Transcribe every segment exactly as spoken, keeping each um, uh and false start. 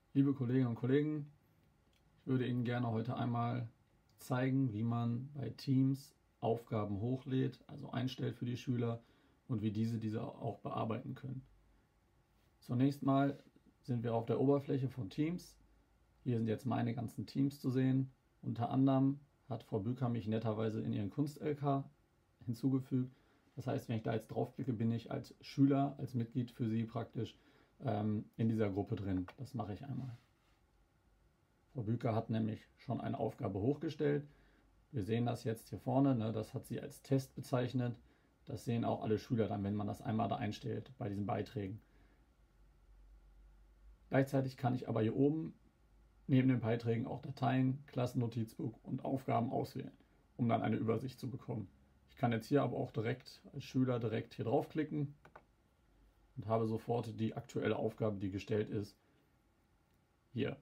Liebe Kolleginnen und Kollegen, ich würde Ihnen gerne heute einmal zeigen, wie man bei Teams Aufgaben hochlädt, also einstellt für die Schüler und wie diese diese auch bearbeiten können. Zunächst mal sind wir auf der Oberfläche von Teams. Hier sind jetzt meine ganzen Teams zu sehen. Unter anderem hat Frau Büker mich netterweise in ihren Kunst-L K hinzugefügt. Das heißt, wenn ich da jetzt draufklicke, bin ich als Schüler, als Mitglied für Sie praktisch ähm, in dieser Gruppe drin. Das mache ich einmal. Frau Büker hat nämlich schon eine Aufgabe hochgestellt. Wir sehen das jetzt hier vorne, ne, das hat sie als Test bezeichnet. Das sehen auch alle Schüler dann, wenn man das einmal da einstellt bei diesen Beiträgen. Gleichzeitig kann ich aber hier oben neben den Beiträgen auch Dateien, Klassennotizbuch und Aufgaben auswählen, um dann eine Übersicht zu bekommen. Ich kann jetzt hier aber auch direkt als Schüler direkt hier draufklicken und habe sofort die aktuelle Aufgabe, die gestellt ist, hier.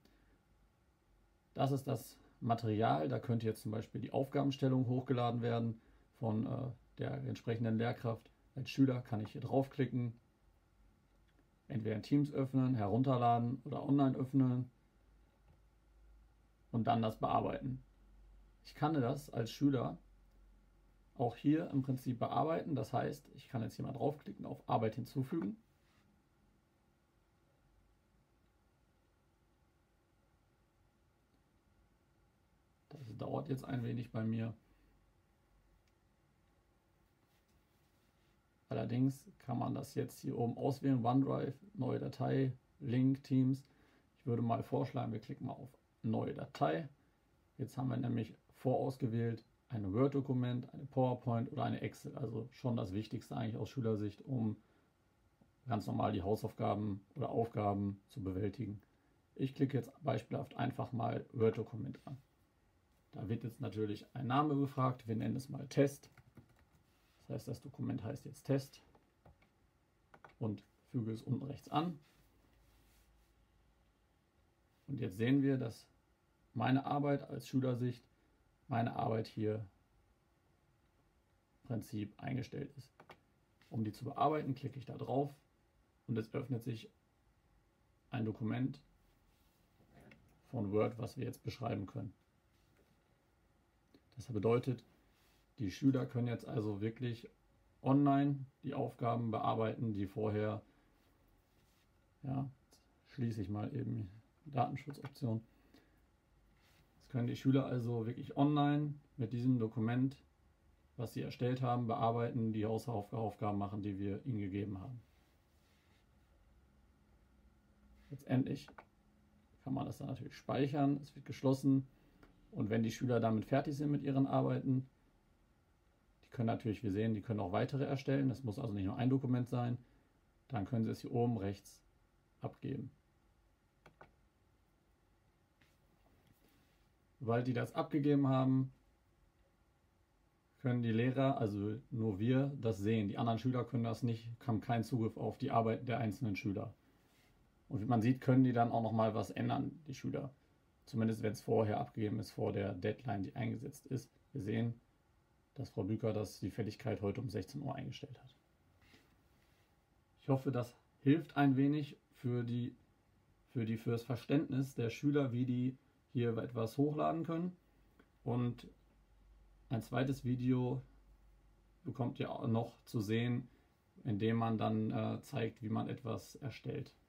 Das ist das Material, da könnte jetzt zum Beispiel die Aufgabenstellung hochgeladen werden von äh, der entsprechenden Lehrkraft. Als Schüler kann ich hier draufklicken, entweder in Teams öffnen, herunterladen oder online öffnen und dann das bearbeiten. Ich kann das als Schüler auch hier im Prinzip bearbeiten, das heißt, ich kann jetzt hier mal draufklicken auf Arbeit hinzufügen. Das dauert jetzt ein wenig bei mir. Allerdings kann man das jetzt hier oben auswählen, OneDrive, neue Datei, Link, Teams. Ich würde mal vorschlagen, wir klicken mal auf neue Datei. Jetzt haben wir nämlich vorausgewählt ein Word-Dokument, eine PowerPoint oder eine Excel. Also schon das Wichtigste eigentlich aus Schülersicht, um ganz normal die Hausaufgaben oder Aufgaben zu bewältigen. Ich klicke jetzt beispielhaft einfach mal Word-Dokument an. Da wird jetzt natürlich ein Name gefragt. Wir nennen es mal Test. Das heißt, das Dokument heißt jetzt Test und füge es unten rechts an. Und jetzt sehen wir, dass meine Arbeit als Schülersicht, meine Arbeit hier im Prinzip eingestellt ist. Um die zu bearbeiten, klicke ich da drauf und es öffnet sich ein Dokument von Word, was wir jetzt beschreiben können. Das bedeutet, die Schüler können jetzt also wirklich online die Aufgaben bearbeiten, die vorher, ja, schließe ich mal eben Datenschutzoption. Das können die Schüler also wirklich online mit diesem Dokument, was sie erstellt haben, bearbeiten, die Hausaufgaben machen, die wir ihnen gegeben haben. Letztendlich kann man das dann natürlich speichern, es wird geschlossen. Und wenn die Schüler damit fertig sind mit ihren Arbeiten, die können natürlich, wir sehen, die können auch weitere erstellen. Das muss also nicht nur ein Dokument sein. Dann können sie es hier oben rechts abgeben. Sobald die das abgegeben haben, können die Lehrer, also nur wir, das sehen. Die anderen Schüler können das nicht, haben keinen Zugriff auf die Arbeit der einzelnen Schüler. Und wie man sieht, können die dann auch noch mal was ändern, die Schüler. Zumindest wenn es vorher abgegeben ist, vor der Deadline, die eingesetzt ist. Wir sehen, dass Frau Büker das, die Fälligkeit heute um sechzehn Uhr eingestellt hat. Ich hoffe, das hilft ein wenig für, die, für, die, für das Verständnis der Schüler, wie die hier etwas hochladen können. Und ein zweites Video bekommt ihr auch noch zu sehen, in dem man dann äh, zeigt, wie man etwas erstellt.